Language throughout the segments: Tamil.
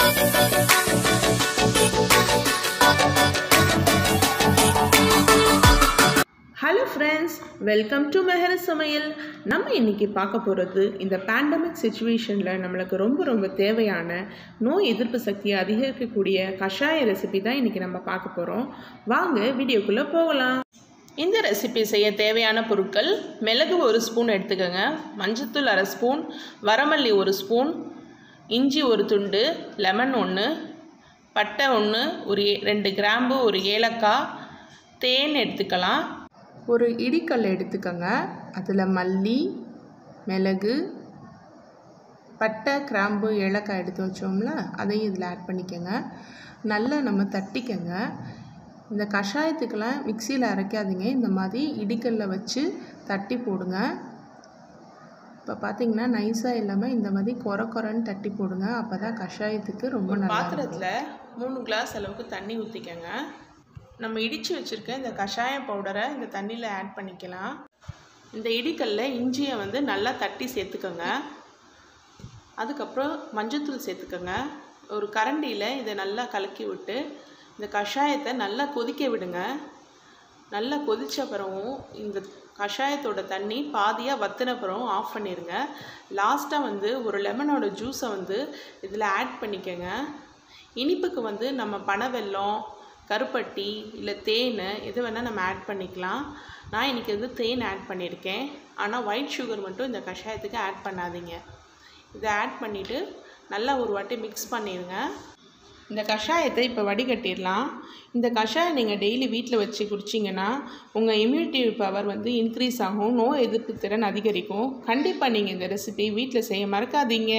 Hello friends, welcome to மெஹரஸ் சமையல். நம்ம இன்னைக்கு பார்க்க போகிறது இந்த பேண்டமிக் சிச்சுவேஷனில் நம்மளுக்கு ரொம்ப தேவையான நோய் எதிர்ப்பு சக்தியை அதிகரிக்கக்கூடிய கஷாய ரெசிபி தான் இன்றைக்கி நம்ம பார்க்க போகிறோம். வாங்க வீடியோக்குள்ளே போகலாம். இந்த ரெசிபி செய்ய தேவையான பொருட்கள்: மிளகு 1 ஸ்பூன் எடுத்துக்கோங்க, மஞ்சத்தூள் 1/2 ஸ்பூன், வரமல்லி 1 ஸ்பூன், இஞ்சி 1 துண்டு, லெமன் 1, பட்டை 1, 2 கிராம்பு, 1 ஏலக்காய், தேன் எடுத்துக்கலாம். ஒரு இடிக்கல் எடுத்துக்கோங்க, அதில் மல்லி, மிளகு, பட்டை, கிராம்பு, ஏலக்காய் எடுத்து வச்சோம்ல, அதையும் இதில் ஆட் பண்ணிக்கோங்க. நல்லா நம்ம தட்டிக்கங்க. இந்த கஷாயத்துக்கெல்லாம் மிக்சியில் அரைக்காதீங்க, இந்த மாதிரி இடிக்கல்லில் வச்சு தட்டி போடுங்க. இப்போ பார்த்தீங்கன்னா நைஸாக இல்லாமல் இந்த மாதிரி கொரன்னு தட்டி போடுங்க. அப்போ தான் கஷாயத்துக்கு ரொம்ப நல்லா. பாத்திரத்தில் 3 கிளாஸ் அளவுக்கு தண்ணி ஊற்றிக்கங்க. நம்ம இடித்து வச்சுருக்க இந்த கஷாய பவுடரை இந்த தண்ணியில் ஆட் பண்ணிக்கலாம். இந்த இடிக்கல்ல இஞ்சியை நல்லா தட்டி சேர்த்துக்கோங்க. அதுக்கப்புறம் மஞ்சத்தூள் சேர்த்துக்கோங்க. ஒரு கரண்டியில் இதை நல்லா கலக்கி விட்டு இந்த கஷாயத்தை நல்லா கொதிக்க விடுங்க. நல்லா கொதித்த பிறகும் இந்த கஷாயத்தோட தண்ணி பாதியாக வற்றின பிறகும் ஆஃப் பண்ணிடுங்க. லாஸ்ட்டாக ஒரு லெமனோட ஜூஸை இதில் ஆட் பண்ணிக்கோங்க. இனிப்புக்கு நம்ம பனவெல்லம், கருப்பட்டி இல்லை தேன் எது வேணால் நம்ம ஆட் பண்ணிக்கலாம். நான் இன்றைக்கி தேன் ஆட் பண்ணியிருக்கேன். ஆனால் ஒயிட் சுகர் மட்டும் இந்த கஷாயத்துக்கு ஆட் பண்ணாதீங்க. இதை ஆட் பண்ணிவிட்டு நல்லா ஒரு வாட்டி மிக்ஸ் பண்ணிடுங்க. இந்த கஷாயத்தை இப்போ வடிகட்டிடலாம். இந்த கஷாயம் நீங்கள் டெய்லி வீட்டில் வச்சு குடிச்சிங்கன்னா உங்கள் இம்யூனிட்டி பவர் இன்க்ரீஸ் ஆகும், நோய் எதிர்ப்பு திறன் அதிகரிக்கும். கண்டிப்பாக நீங்கள் இந்த ரெசிபி வீட்டில் செய்ய மறக்காதீங்க.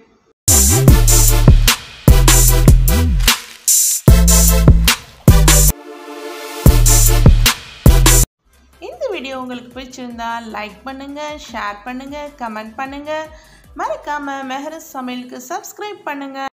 இந்த வீடியோ உங்களுக்கு பிடிச்சிருந்தா லைக் பண்ணுங்கள், ஷேர் பண்ணுங்கள், கமெண்ட் பண்ணுங்கள். மறக்காமல் மெஹரஸ் சமையலுக்கு சப்ஸ்கிரைப் பண்ணுங்கள்.